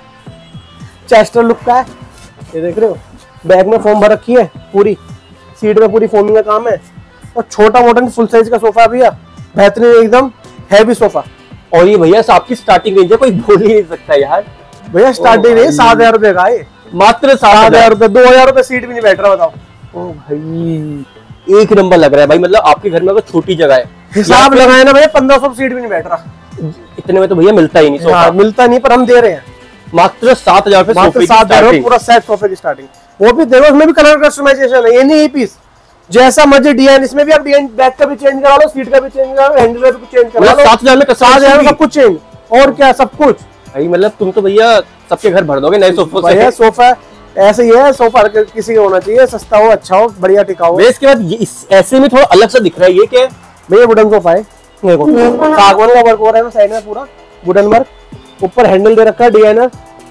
चेस्टर लुक का है, ये देख रहे हो, बैग में फोम भर रखी है, पूरी सीट में पूरी फोमिंग का काम है, और छोटा मोटा फुल साइज का सोफा है भैया, बेहतरीन एकदम हैवी सोफा। और ये भैया आपकी स्टार्टिंग रेंज है, कोई बोल ही नहीं सकता यार। भैया स्टार्टिंग रेंज सात हजार रुपए का है, मात्र सात हजार रुपए, दो हजार रुपए सीट भी नहीं बैठ रहा, बताओ। ओ भाई एक नंबर लग रहा है भाई, मतलब आपके घर में अगर छोटी जगह है, हिसाब लगाए ना भैया, पंद्रह सौ सीट भी नहीं बैठ रहा, इतने में तो भैया मिलता ही नहीं सोफा। हाँ, मिलता नहीं, पर हम दे रहे हैं मात्र सात हजार रुपए, सात हजार पूरा सेट सोफे की स्टार्टिंग। वो भी देखो, उसमें भी कलर कस्टमाइजेशन है, ये नहीं पीस, जैसा मर्जी डिजाइन, इसमें भी आप डिजाइन बैक का भी चेंज करा लो, सीट का भी चेंज करा लो, हैंडल का भी चेंज करा लो, सात हजार में सात हजार में सब कुछ चेंज, और क्या सब कुछ भाई। मतलब तुम तो भैया सबके घर भर दोगे नए सोफों से। सोफा ऐसे ही है सोफा, किसी का होना चाहिए, सस्ता हो, अच्छा हो, बढ़िया टिकाऊ हो। इसके बाद ये इस ऐसे में थोड़ा अलग सा दिख रहा है, ये क्या है भैया? वुडन सोफा है, देखो सागवान का वर्क हो रहा है साइड में, पूरा वुडन वर्क, ऊपर हैंडल दे रखा है डिजाइनर,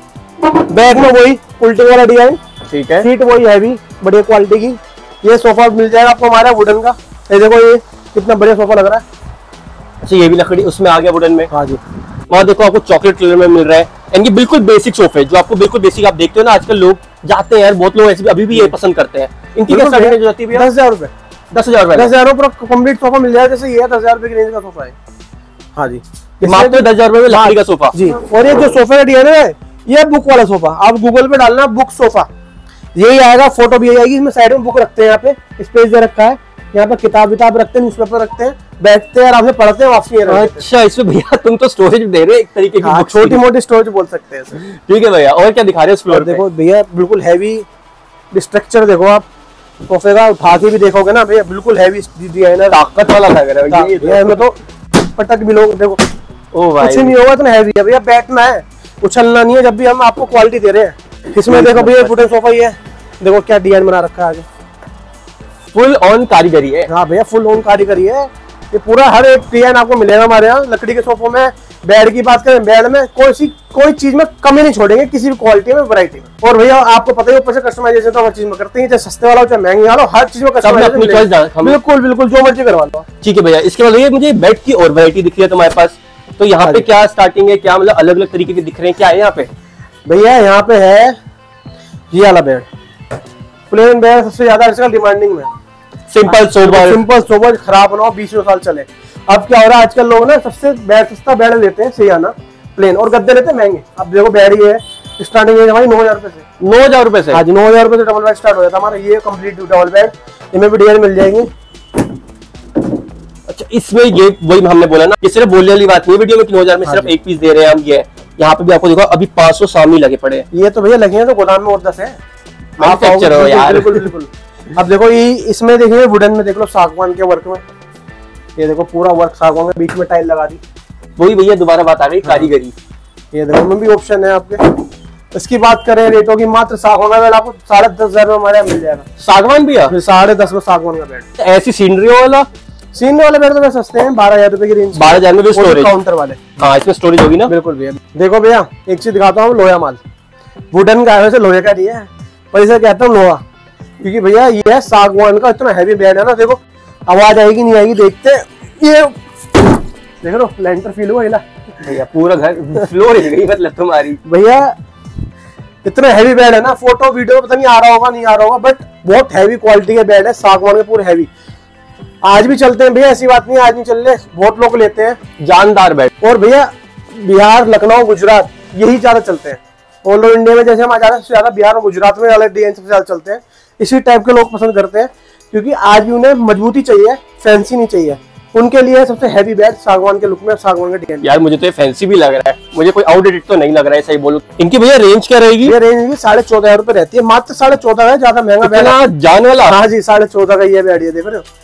बैक में वही उल्टे वाला डिजाइन, ठीक है, सीट वही हैवी बढ़िया क्वालिटी की। ये सोफा मिल जाएगा आपको हमारा वुडन का, ये देखो ये कितना बढ़िया सोफा लग रहा है। अच्छा ये भी लकड़ी उसमें आ गया वुडन में। हाँ जी, वहाँ देखो आपको चॉकलेट कलर में मिल रहा है। इनकी बिल्कुल बेसिक सोफे जो आपको बिल्कुल बेसिक, आप देखते हो ना आजकल लोग जाते हैं यार, बहुत लोग ऐसे भी अभी भी ये पसंद करते हैं। इनकी क्या स्टार्टिंग रेंज होती है? दस हजार रुपए दस हजार रुपए दस हजार रुपये कंप्लीट सोफा मिल जाएगा, जैसे ये दस हजार रुपए की रेंज का सोफा है। हाँ जी, मात्र दस हजार रुपए में लकड़ी का सोफा जी। और ये जो सोफे का डिजाइन है ये बुक वाला सोफा, आप गूगल पे डालना बुक सोफा, यही आएगा, फोटो भी यही आएगी। इसमें साइड में बुक रखते हैं, यहाँ पे स्पेस दे रखा है, यहाँ पे किताब विताब रखते हैं, न्यूज़पेपर रखते हैं, बैठते हैं आराम से पढ़ते हैं, वापसी। अच्छा इसमें भैया तुम तो स्टोरेज दे रहे हो एक तरीके की, छोटी मोटी स्टोरेज बोल सकते हैं। ठीक है भैया, और क्या दिखा रहे हो इस फ्लोर पे? देखो भैया बिल्कुल हैवी स्ट्रक्चर, देखो आप सोफे का उठा के भी देखोगे ना भैया, बिल्कुल हैवी डिजाइन है, ताकत वाला लग रहा है ये में तो पटक भी लोग, देखो ओ भाई कुछ नहीं होगा, इतना हैवी है भैया, बैठना है, उछलना नहीं है जब भी हम आपको क्वालिटी दे रहे हैं। इसमें देखो भैया वुडन सोफा ही है, देखो क्या डिजाइन बना रखा है आगे, फुल ऑन कारीगरी है। हाँ भैया फुल ऑन कारीगरी है, ये पूरा हर एक डिजाइन आपको मिलेगा हमारे यहाँ लकड़ी के सोफों में। बेड की बात करें, बेड में कोई सी कोई चीज में कमी नहीं छोड़ेंगे, किसी भी क्वालिटी में, वैरायटी में। और भैया आपको पता ही ऊपर से कस्टमाइजेशन तो हर चीज में करते हैं, चाहे सस्ते वाला हो चाहे महंगे वाला हो, हर चीज में कस्टमाइजेशन बिल्कुल बिल्कुल जो मर्जी करवा लो। ठीक है भैया, इसके बाद ये मुझे बेड की और वैरायटी दिख रही है तुम्हारे पास, तो यहाँ पे क्या स्टार्टिंग है, क्या मतलब अलग अलग तरीके के दिख रहे हैं, क्या है यहाँ पे? भैया यहाँ पे है ये वाला बेड, प्लेन बेड सबसे ज्यादा आजकल डिमांडिंग में, सिंपल सोबर, सिंपल सोबर, खराब ना हो, बीस साल चले। अब क्या हो रहा है आजकल लोग ना सबसे बेड सस्ता बेड लेते हैं, सही आना प्लेन, और गद्दे लेते हैं महंगे। अब देखो बेड ही है, स्टार्टिंग है हमारी नौ हजार रुपए से, नौ हजार रुपए से हाँ जी, नौ हजार रुपए से डबल बेड स्टार्ट हो जाता है हमारा। ये कंप्लीट डबल बेड, इनमें भी डिजाइन मिल जाएंगे। अच्छा इसमें ये वही हमने बोला ना, ये सिर्फ बोलने वाली बात नहीं है वीडियो में कि नौ हजार में सिर्फ एक पीस दे रहे हैं हम। ये यहाँ पे भी आपको देखो अभी पांच सौ सामने लगे पड़े हैं। ये तो भैया लगे हैं तो गोदाम में और दस है, मैन्युफैक्चर हो यार, बिल्कुल बिल्कुल। अब देखो ये इसमें देखिए वुडन में देख लो सागवान के वर्क में, ये देखो पूरा वर्क सागवान में, बीच में टाइल लगा दी, वही भैया दोबारा बात आ गई कारीगरी। ये देखो में भी ऑप्शन है आपके। इसकी बात करें रेटों की, मात्र सागवान का बेड आपको साढ़े दस हजार में हमारे यहाँ मिल जाएगा। सागवान भैया साढ़े दस में सागवान का बेड, ऐसी सीनरी वाला सीनरी वाले बेड तो सस्ते हैं, बारह हजार रुपए की रेंज, बारह हजार में स्टोरेज, काउंटर वाले। हाँ इसमें स्टोरेज होगी ना, बिल्कुल भैया। देखो भैया एक चीज दिखाता हूँ, लोहा माल, वुडन का है वैसे लोहे का नहीं है, पर इसे कहता हूँ लोहा, क्योंकि भैया ये है सागवान का, इतना हैवी बेड है ना, देखो आवाज आएगी नहीं आएगी, देखते ये देख लो लेंटर फील हुआ हिला भैया, पूरा घर फ्लोर हिल गई मतलब तुम्हारी। भैया इतना हैवी बेड है ना, फोटो वीडियो पता नहीं आ रहा होगा नहीं आ रहा होगा, बट बहुत हैवी क्वालिटी के बेड है सागवान के, पूरे हैवी, आज भी चलते हैं भैया, ऐसी बात नहीं आज नहीं चल रहे, बहुत लोग लेते हैं जानदार बेड। और भैया बिहार, लखनऊ, गुजरात यही ज्यादा चलते हैं, ऑल ओवर इंडिया में जैसे हम ज्यादा से ज्यादा बिहार और गुजरात में अलग डिजाइन सबसे ज्यादा चलते हैं, इसी टाइप के लोग पसंद करते हैं, क्योंकि आज भी उन्हें मजबूती चाहिए, फैंसी नहीं चाहिए, उनके लिए सबसे हैवी बेड सागवान के लुक में, सागवान के डिजाइन। यार मुझे तो ये फैंसी भी लग रहा है, मुझे कोई आउटडेटेड तो नहीं लग रहा है, सही बोलूं। इनकी भैया रेंज क्या रहेगी? ये रेंज साढ़े चौदह हजार रुपए रहती है, मात्र साढ़े चौदह है, ज्यादा महंगा बेड जान वाला। हाँ जी, साढ़े चौदह का ये बेड, ये देख रहे हो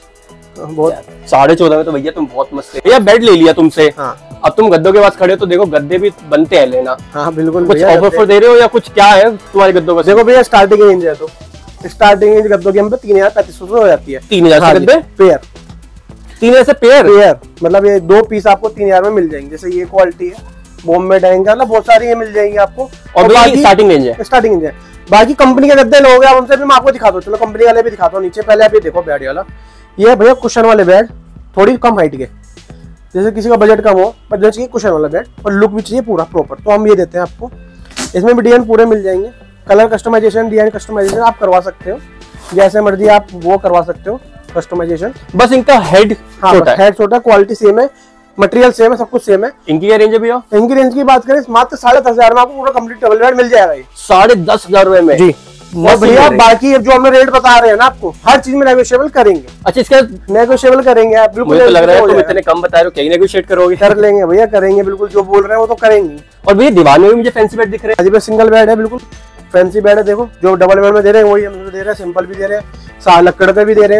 बहुत, साढ़े चौदह में तो भैया तुम बहुत मस्त है। भैया बेड ले लिया तुमसे, हाँ। अब तुम गद्दों के पास खड़े हो तो देखो गद्दे भी बनते हैं लेना। हाँ बिल्कुल। कुछ ऑफर ऑफर दे रहे हो या कुछ क्या है तुम्हारे गद्दों का? देखो भैया स्टार्टिंग रेंज है, तो स्टार्टिंग रेंज गद्दों की हम पे तीन हजार पैंतीस सौ हो जाती है। तीन हजार से गद्दे पेयर, तीन हजार से पेयर पेयर मतलब ये दो पीस आपको तीन हजार में मिल जाएंगे। जैसे ये क्वालिटी है बॉम्बे डाइंग का, बहुत सारी ये मिल जाएंगी आपको, और बाकी स्टार्टिंग रेंज है, स्टार्टिंग रेंज है। बाकी कंपनी के गद्दे लोग हैं उनसे भी मैं आपको दिखाता हूँ, चलो कंपनी वाले भी दिखाता हूँ नीचे। पहले आप ये देखो बेड वाला, ये भैया कुशन वाले बेड, थोड़ी कम हाइट के, जैसे किसी का बजट कम हो पर जो चाहिए कुशन वाला बेड, और लुक भी चाहिए पूरा प्रॉपर, तो हम ये देते हैं आपको। इसमें भी डिजाइन पूरे मिल जाएंगे, कलर कस्टमाइजेशन, डिजाइन कस्टमाइजेशन आप करवा सकते हो, जैसे मर्जी आप वो करवा सकते हो कस्टमाइजेशन। बस इनका हेड हाँ, छोटा है, हेड छोटा, क्वालिटी सेम है, मटेरियल सेम है, सब कुछ सेम है। इनकी क्या रेंज है भैया? इनकी रेंज की बात करें मात्र साढ़े दस हजार में आपको पूरा कंप्लीट डबल बेड मिल जाएगा। ये साढ़े दस हजार रुपए में जी। और भैया बाकी जो हमने रेट बता रहे हैं ना आपको, हर चीज में नेगोशिएबल करेंगे। अच्छा इसका नेगोशिएबल करेंगे आप, बिल्कुल। मुझे तो लग रहा है तुम इतने कम बता रहे हो, कहीं नेगोशिएट करोगे? कर लेंगे भैया, करेंगे बिल्कुल, जो बोल रहे हैं वो तो करेंगे। और भैया दीवार में भी मुझे फैंसी बेड दिख रहे हैं। अभी सिंगल बेड है, बिल्कुल फैंसी बेड है। देखो जो डबल बेड में दे रहे हैं वही हम दे रहे हैं, सिंपल भी दे रहे हैं, लक्कड़ पे भी दे रहे हैं,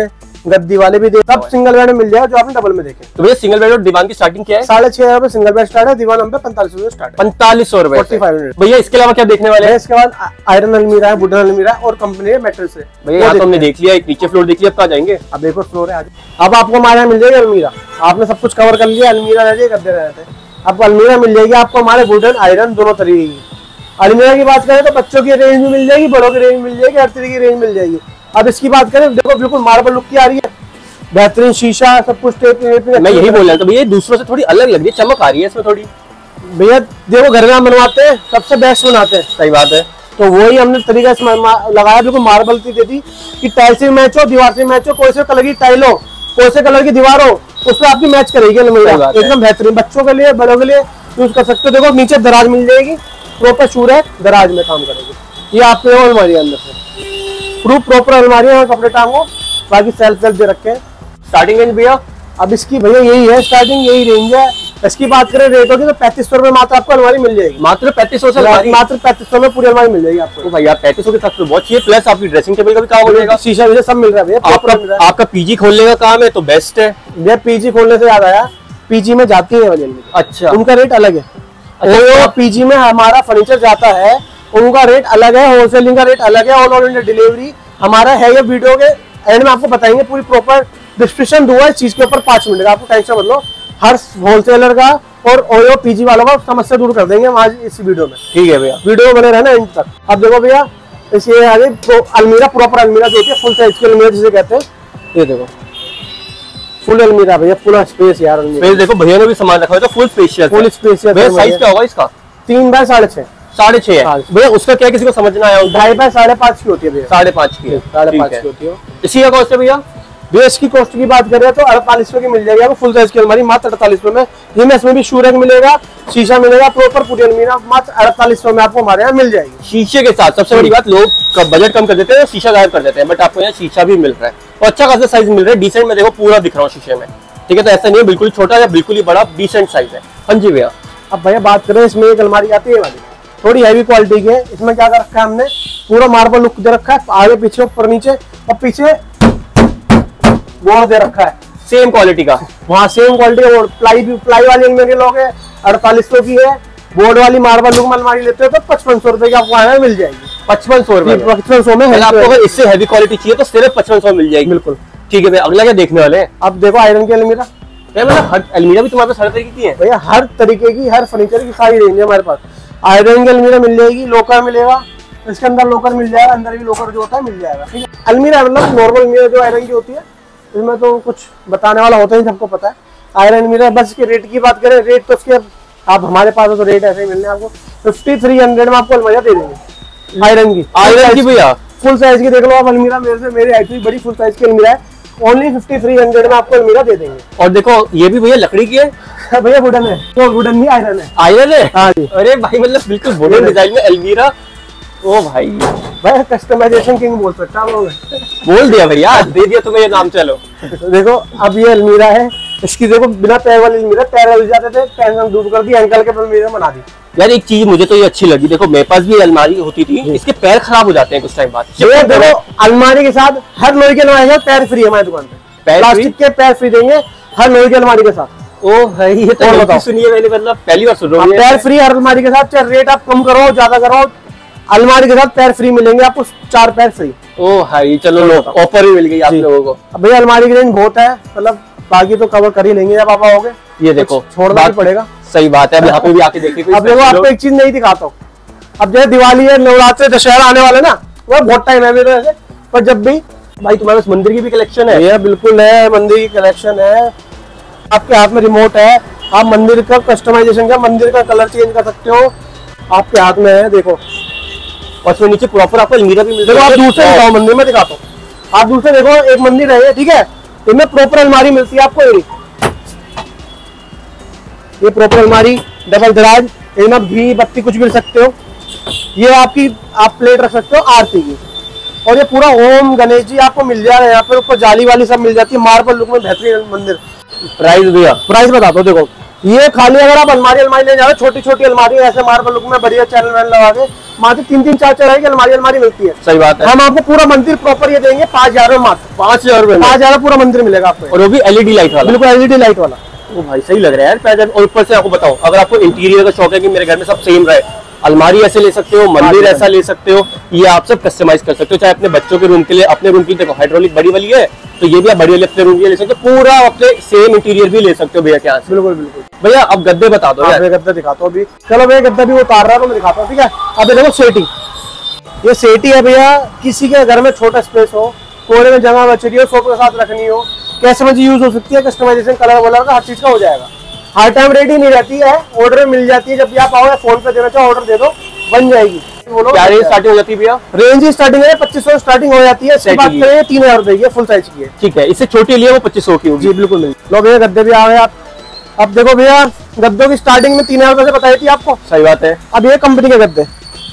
गद्दी वाले भी देख, सब सिंगल बेड में मिल जाएगा जो आपने डबल में देखे। तो भैया सिंगल बेड और दीवान की स्टार्टिंग क्या है? साढ़े छह हजार सिंगल बेड स्टार्ट है, दीवान हम पे पैंतालीस सौ स्टार्ट है। पैंतालीस सौ रुपए भैया। इसके अलावा क्या देखने वाले हैं? इसके बाद आयरन अलमीरा है, वुडन अलमीरा और कंपनी है मेटल से। भैया यहाँ तो हमने देख लिया, एक नीचे फ्लोर देख लिया, अब कहाँ जाएंगे? अब एक और फ्लोर है। अब आपको हमारे यहाँ मिल जाएगी अलमीरा, आपने सब कुछ कवर कर लिया, अलमीरा रह जाए गद्दे रहते हैं, आपको अलमीरा मिल जाएगी आपको हमारे वुडन आयरन दोनों तरीके की। अलमीरा की बात करें तो बच्चों की रेंज में मिल जाएगी, बड़ों की रेंज मिल जाएगी, हर तरीके की रेंज मिल जाएगी। अब इसकी बात करें देखो बिल्कुल मार्बल लुक की आ रही है, बेहतरीन शीशा सब कुछ। मैं यही बोल रहा था भैया, दूसरों से थोड़ी अलग लग रही है, चमक आ रही है इसमें थोड़ी। भैया देखो घर में हम बनवाते हैं सबसे बेस्ट बनाते हैं। सही बात है। तो वही हमने तरीका लगाया, बिल्कुल मार्बल की देती कि टाइल से मैच हो, दीवार से मैच हो, कोई से कलर की टाइल हो, कोई से कलर की दीवार हो, उसमें आपकी मैच करेगी अलमीरा, एकदम बेहतरीन। बच्चों के लिए बड़ों के लिए यूज कर सकते हो। देखो नीचे दराज मिल जाएगी, प्रॉपर शूर है, दराज में काम करेगी। ये आपके अलमारी अंदर से प्रूफ प्रॉपर अलमारी है, कपड़े टांगो, बाकी सेल्फ सेल्फ दे रखे हैं। स्टार्टिंग रेंज भैया अब इसकी भैया यही है, स्टार्टिंग यही रेंज है। इसकी बात करें रेटों की तो पैंतीस सौ रुपए मात्र आपको अलमारी मिल जाएगी। मात्र पैंतीस सौ से मात्र पैंतीस सौ में पूरी अलमारी मिल जाएगी आपको। तो भैया पैंतीस सौ के साथ तो बहुत चाहिए, प्लस आपकी ड्रेसिंग टेबल का भी काम हो जाएगा, शीशा भी सब मिल रहा है। आपका आपका पीजी खोलने का काम है तो बेस्ट है भैया। पीजी खोलने से याद आया, पीजी में जाती है वाली, अच्छा उनका उनका रेट अलग है। अच्छा, पीजी में हमारा फर्नीचर जाता है, उनका रेट अलग है, होलसेलिंग का रेट अलग है, ऑल ओवर इंडिया डिलीवरी हमारा है। ये वीडियो के एंड में आपको बताएंगे, पूरी प्रॉपर डिस्क्रिप्शन दूंगा इस चीज के ऊपर पांच मिनट का, आपको टेंशन मत लो। हर होलसेलर का और ओयो पीजी वालों का समस्या दूर कर देंगे आज इस वीडियो में। ठीक है भैया, वीडियो बने रहना एंड तक। अब देखो भैया इसके आगे तो अलमीरा, प्रॉपर अलमीरा जो होती है, फुल साइज की अलमीरा जिसे कहते हैं, ये देखो फुल अलमीरा भैया, पूरा स्पेस यार अलमीरा। देखो भैया ने भी सामान रखा है तो फुल स्पेशियस, फुल स्पेशियस। भैया साइज क्या होगा इसका? तीन बाय साढ़े छह साढ़े छह है भैया। उसका क्या किसी को समझ ना आया? ढाई बाय साढ़े पाँच की होती है भैया, साढ़े पाँच की, साढ़े पाँच की होती है। इसी का कॉस्ट है भैया? बेस की कॉस्ट की बात करें तो अड़तालीस सौ की मिल जाएगी आपको फुल साइज की अलमारी, मात्र अड़तालीस सौ में। ये में इसमें भी शूरक मिलेगा, शीशा मिलेगा, प्रॉपर पूरी अलमीरा मात्र अड़तालीस सौ में आपको हमारे यहाँ मिल जाएगी शीशे के साथ। सबसे बड़ी बात, लोग बजट कम कर देते हैं, शीशा गायब कर देते हैं, बट आपको यहाँ शीशा भी मिल रहा है और अच्छा खासा साइज मिल रहा है, डिसेंट में। देखो पूरा दिख रहा हूँ शीशे में, ठीक है? तो ऐसा नहीं है बिल्कुल छोटा या बिल्कुल ही बड़ा, डिसेंट साइज है। हाँ जी भैया। अब भैया बात करें, इसमें एक अलमारी आती है वाली, थोड़ी हैवी क्वालिटी की है। इसमें क्या कर रखा है हमने, पूरा मार्बल लुक दे रखा है, आगे पीछे ऊपर नीचे, और पीछे बोर्ड दे रखा है सेम क्वालिटी का। वहाँ सेम क्वालिटी का बोर्ड। प्लाई भी प्लाई वाली अलमारी लोगे अड़तालीस सौ की है, बोर्ड वाली मार्बल लुक में अलमारी लेते हो तो पचपन सौ रुपए की आपको यहाँ मिल जाएगी। पचपन सौ रुपए पचपन सौ में। आपको अगर इससे हैवी क्वालिटी चाहिए तो सिर्फ पचपन सौ मिल जाएगी। बिल्कुल ठीक है भैया। अगला क्या देखने वाले हैं? अब देखो आयरन की अलमीरा। मतलब हर अलमीरा भी तुम्हारे पास हर तरीके की है भैया, हर तरीके की, हर फर्नीचर की सारी रेंज है हमारे पास। आयरन की अलमीरा मिल जाएगी, लोकर मिलेगा, इसके अंदर लोकर मिल जाएगा, अंदर भी लोकर जो होता है मिल जाएगा। ठीक है, अलमीरा मतलब नॉर्मल अलमीरा जो आयरन की होती है, इसमें तो कुछ बताने वाला होता है, सबको पता है। आयरन अलमीरा, बस इसके रेट की बात करें, रेट तो इसके आप हमारे पास हो तो रेट ऐसे ही मिलने आपको फिफ्टी थ्री हंड्रेड में आपको अलमीरा दे देंगे आयरन की। आयरन की भैया फुल साइज की देख लो आप अलमीरा, मेरे से मेरी एक्चुअली बड़ी फुल साइज की अलमीरा है, ओनली फिफ्टी थ्री हंड्रेड में आपको अलमीरा दे देंगे। और देखो ये भी भैया लकड़ी की है भैया, वुडन है, तो वुडन नहीं आयरन है। आयरन है? हाँ जी। अरे भाई मतलब बिल्कुल वुडन डिजाइन में अलमीरा। ओ भाई भाई कस्टमाइजेशन किंग बोल सकता हूँ, बोल दिया भैया, दे दिया तुम्हें ये नाम। चलो देखो अब ये अलमीरा है, इसकी देखो बिना पैर वाली अलमीरा, पैर वाली जाते थे, पैर दूर कर दी, एंकल के अलमीरा बना दी। यार एक चीज मुझे तो ये अच्छी लगी, देखो मेरे पास भी अलमारी होती थी, इसके पैर खराब हो जाते हैं कुछ टाइम बाद। देखो अलमारी के साथ हर लोहे की अलमारी के साथ पैर फ्री है हमारी दुकान पे, प्लास्टिक के पैर फ्री देंगे हर लोहे की अलमारी के साथ। ओ भाई ये तो बताओ, सुनिए मैंने मतलब पहली बार सुन रहा हूँ। पैर फ्री हर अलमारी के साथ, चाहे रेट आप कम करो ज्यादा करो, अलमारी के साथ पैर फ्री मिलेंगे आपको, चार पैर फ्री। ओ भाई चलो लो, ऑफर भी मिल गई आप लोगों को। अब भैया अलमारी की रेंज बहुत है, मतलब बाकी तो कवर कर ही लेंगे जब आप आओगे। ये देखो छोड़ना ही पड़ेगा। सही बात है, अब यहाँ पे भी आके देखिए। अब देखो आपको एक चीज नहीं दिखाता हूँ, अब जैसे दिवाली है, नवरात्र, दशहरा आने वाले ना, वो बहुत टाइम है मेरे वैसे, पर जब भी भाई तुम्हारे पास मंदिर की भी कलेक्शन है? ये बिल्कुल है, मंदिर की कलेक्शन है, आपके हाथ में रिमोट है, आप मंदिर का कस्टमाइजेशन का, मंदिर का कलर चेंज कर सकते हो, आपके हाथ में है। देखो और उसमें नीचे प्रॉपर आपको अलमीरा भी मिल जाएगा। आप दूसरे दिखाओ मंदिर में दिखाता हूँ, आप दूसरे देखो, एक मंदिर है ठीक है, इनमें प्रॉपर अलमारी मिलती है आपको। ये ये प्रॉपर अलमारी, डबल दराज, इनमें आप घी बत्ती कुछ भी रख सकते हो, ये आपकी आप प्लेट रख सकते हो आरती की, और ये पूरा ओम गणेश जी आपको मिल जाएगा यहाँ पे, ऊपर जाली वाली सब मिल जाती है, मार्बल लुक में बेहतरीन मंदिर। प्राइस भैया? प्राइस बता दो, देखो ये खाली अगर आप अलमारी अलमारी ले जा रहे हो, छोटी छोटी अलमारी ऐसे मार्बल लुक में बढ़िया चैनल वैन लगा के, मात्र तीन तीन चार चार की अलमारी अलमारी मिलती है। सही बात है। हम आपको पूरा मंदिर प्रॉपर ये देंगे पाँच हजार में, मात्र पाँच हजार रुपए पाँच हजार पूरा मंदिर मिलेगा आपको, और वो भी एलईडी लाइट वाला। बिल्कुल एलईडी लाइट वाला। वो भाई सही लग रहा है यार। और ऊपर से आपको बताओ, अगर आपको इंटीरियर का शौक है कि मेरे घर में सब सेम रहे, अलमारी ऐसे ले सकते हो, मंदिर ऐसा ले सकते हो, ये आप सब कस्टमाइज कर सकते हो। चाहे अपने बच्चों के रूम के लिए, अपने रूम की देखो हाइड्रोलिक बड़ी वाली है, तो ये भी आप बड़ी वाली अपने रूम के लिए ले सकते हो। पूरा अपने सेम इंटीरियर भी ले सकते हो भैया के यहाँ से। बिल्कुल बिल्कुल। भैया अब गद्दे बता दो यार। गद्दा दिखाता हूँ अभी। चलो भैया गद्दा भी उतार रहा है तो मैं दिखाता हूँ, ठीक है। अब देखो सेटी, ये सेटी है भैया। किसी के घर में छोटा स्पेस हो, कोने में जगह बच रही हो, सोफे के साथ रखनी हो, कैसे मर्जी यूज हो सकती है। कस्टमाइजेशन कलर वलर का हर चीज का हो जाएगा। हर टाइम रेडी नहीं रहती है, ऑर्डर मिल जाती है। जब भी आप आओ या फोन पे देना चाहो ऑर्डर दे दो, बन जाएगी। बोलो क्या रेंज स्टार्टिंग हो जाती है भैया? रेंज ही स्टार्टिंग है पच्चीस सौ स्टार्टिंग हो जाती है। इसकी बात करें तीन हजार रुपए की फुल साइज की है। ठीक है, इससे छोटी लिए वो पच्चीस सौ की होगी। जी बिल्कुल नहीं। लो भैया गद्दे भी आ गए आप। अब देखो भैया गद्दों की स्टार्टिंग में तीन हजार रुपए से बताई थी आपको। सही बात है। अब ये कंपनी के गद्दे,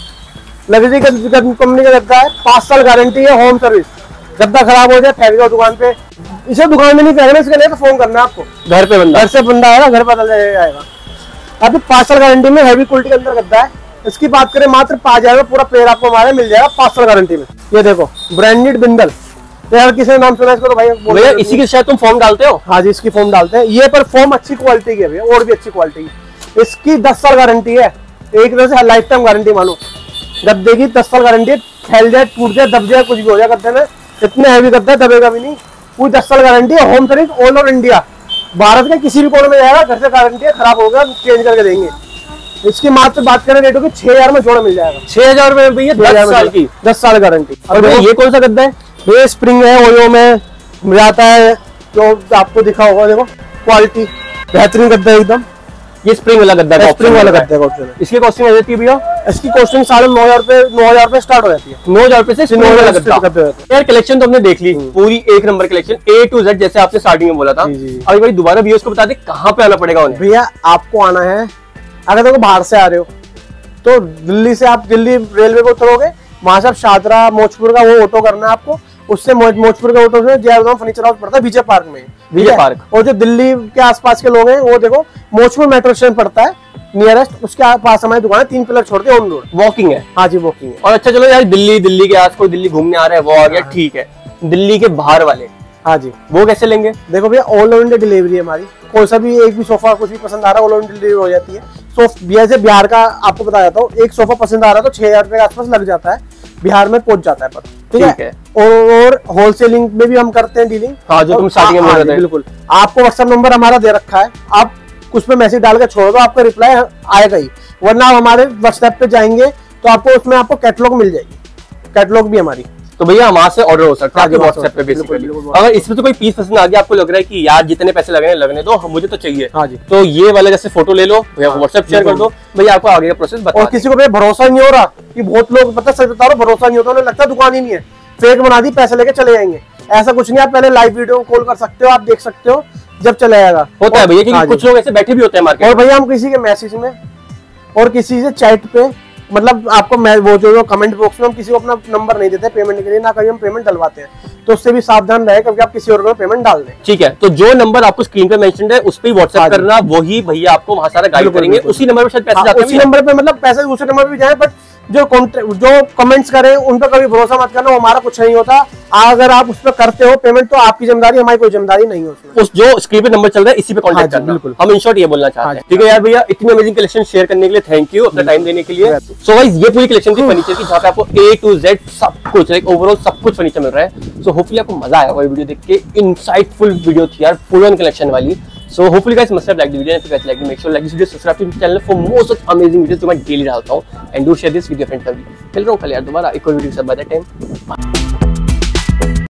लग्जरी कंपनी का गद्दा है, पांच साल गारंटी है, होम सर्विस। गद्दा खराब हो जाए फेंक दो दुकान पे, इसे दुकान में नहीं फेंकना, इसके लिए तो फोन करना है आपको। घर पे बंदा, घर से बंदा आएगा, घर बदल जाएगा। अभी पांच साल गारंटी में हैवी क्वालिटी के अंदर गद्दा है। इसकी बात करें मात्र पांच हजार में पूरा पेड़ आपको हमारे मिल जाएगा पांच साल गारंटी में। ये देखो ब्रांडेड बिंदल, यार किसी ने नाम सुना इसको तो भाई भैया इसी के शायद तुम फॉर्म डालते हो? हाँ जी, इसकी फॉर्म डालते हैं। ये पर फॉर्म अच्छी क्वालिटी की है भैया, और भी अच्छी क्वालिटी की। इसकी दस साल गारंटी है, एक तरह से लाइफ टाइम गारंटी मानो। गद्दे की दस साल गारंटी है, फैल जाए, टूट जाए, दब जाए, कुछ भी हो जाए गद्दे में, इतने हैवी गद्दा दबेगा भी नहीं। पूरी दस साल गारंटी है, home service all over India, Bharat के किसी भी कोने में जाएगा, घर से गारंटी है, खराब होगा चेंज करके देंगे। इसकी मात्र बात करें रेटों की, छह हजार में जोड़ा मिल जाएगा। छह हजार रुपए में भैया दस साल की, दस साल गारंटी। और ये कौन सा गद्दा है? ये स्प्रिंग है, ओयो में जाता है, जो आपको दिखा होगा। देखो क्वालिटी बेहतरीन गद्दा है एकदम। ये स्प्रिंग वाला गद्दा है, स्प्रिंग वाला गद्दा है ऑप्शन है। इसकी कॉस्टिंग आ जाती है भैया? इसकी कॉस्टिंग साढ़े नौ हजार रुपए नौ हजार रुपए स्टार्ट हो जाती है। नौ हजार रुपए से नौ हजार गद्दा। यार कलेक्शन तो हमने देख ली, पूरी एक number collection A to Z, जैसे आपने स्टार्टिंग में बोला था। अभी भाई दोबारा व्यूअर्स को बता दे कहाँ पे आना पड़ेगा उन्हें। भैया आपको आना है, अगर देखो बाहर से आ रहे हो तो दिल्ली से आप दिल्ली रेलवे को उतरोगे, वहां से आप शादरा मोचपुर का वो ऑटो करना है आपको। उससे मोचपुर के ऑटो से जयराम फर्नीचर हाउस पड़ता है विजय पार्क में, विजय पार्क। और जो दिल्ली के आसपास के लोग हैं वो देखो मोचपुर मेट्रो स्टेशन पड़ता है नियरेस्ट, उसके पास हमारी दुकान है, तीन पिलर छोड़ के ऑन रोड वॉकिंग है। हाँ जी वॉकिंग है। और अच्छा चलो यार, दिल्ली दिल्ली के आस कोई दिल्ली घूमने आ रहा है वो आ गया, ठीक है। दिल्ली के बाहर वाले, हाँ जी, वो कैसे लेंगे? देखो भैया ऑल ओवर इंडिया डिलीवरी है हमारी। कोई सा भी एक भी सोफा कुछ भी पसंद आ रहा है, ऑल ओवर इंडिया डिलीवरी हो जाती है। सोफ बिहार से बिहार का आपको बता जाता हूँ, एक सोफा पसंद आ रहा है तो छह हजार रुपए के आसपास लग जाता है, बिहार में पहुंच जाता है पर, ठीक है, है। और होलसेलिंग में भी हम करते हैं डीलिंग। हाँ जो तुम स्टार्टिंग में बोल रहे थे। बिल्कुल, आपको व्हाट्सएप नंबर हमारा दे रखा है, आप कुछ पे मैसेज डाल के छोड़ दो, आपका रिप्लाई आएगा ही। वरना आप हमारे व्हाट्सएप पे जाएंगे तो आपको उसमें आपको कैटलॉग मिल जाएगी, कैटलॉग भी हमारी। तो भैया वहां से ऑर्डर हो सकता है व्हाट्सएप पे बेसिकली। अगर इसमें तो कोई पीस पसंद आ गया, आपको लग रहा है कि यार जितने पैसे लगने लगने दो, मुझे तो चाहिए, हाँ जी, तो ये वाला जैसे फोटो ले लो भैया, व्हाट्सएप शेयर कर दो भैया, आपको आगे का प्रोसेस बता। और किसी को भैया भरोसा नहीं हो रहा कि बहुत लोग पता सच बता रहा भरोसा नहीं होता, उन्हें लगता दुकान ही नहीं है, फेक बना दी पैसे लेके चले जाएंगे। ऐसा कुछ नहीं, आप पहले लाइव वीडियो कॉल कर सकते हो, आप देख सकते हो जब चला जाएगा। होता है भैया, क्योंकि कुछ लोग ऐसे बैठे भी होते हैं मार्केट। और भैया हम किसी के मैसेज में और किसी से चैट पे, मतलब आपको वो जो कमेंट बॉक्स में हम किसी को अपना नंबर नहीं देते पेमेंट के लिए, ना कभी हम पेमेंट डलवाते हैं, तो उससे भी सावधान रहे कभी आप किसी और को पेमेंट डाल दें। ठीक है, तो जो नंबर आपको स्क्रीन पे मेंशन्ड है उस पे व्हाट्सएप करना, वही भैया आपको वहां सारा गाइड करेंगे। उसी नंबर पे शायद पैसे जाते हैं, उसी नंबर पे, मतलब पैसे दूसरे नंबर पे जाए, बट जो जो कमेंट्स करें उन पर कभी भरोसा मत करना, हमारा कुछ नहीं होता। अगर आप उस पर करते हो पेमेंट तो आपकी जिम्मेदारी, हमारी कोई जिम्मेदारी नहीं है। उस जो स्क्रीन पे नंबर चल रहा है इसी पे कांटेक्ट करना। बिल्कुल, हम इन शॉर्ट ये बोलना चाहते हैं। ठीक है यार भैया, इतनी अमेजिंग कलेक्शन शेयर करने के लिए थैंक यू, अपना टाइम देने के लिए। सो गाइस ये पूरी कलेक्शन थी फर्नीचर की, जहाँ पे आपको ए टू जेड सब कुछ, लाइक ओवरऑल सब कुछ फर्नीचर मिल रहा है। सो होपफुली आपको मजा आया वीडियो देख के, इनसाइटफुल वीडियो थी यार, फुल ऑन कलेक्शन वाली। So hopefully guys must have liked the video, and if you guys like it, make sure to like this video, subscribe to the channel for more such amazing videos जो मैं daily डालता हूँ, and do share this with your friends family। मिल रहा हूँ कल यार दोबारा एक और वीडियो के साथ, बाय द टाइम।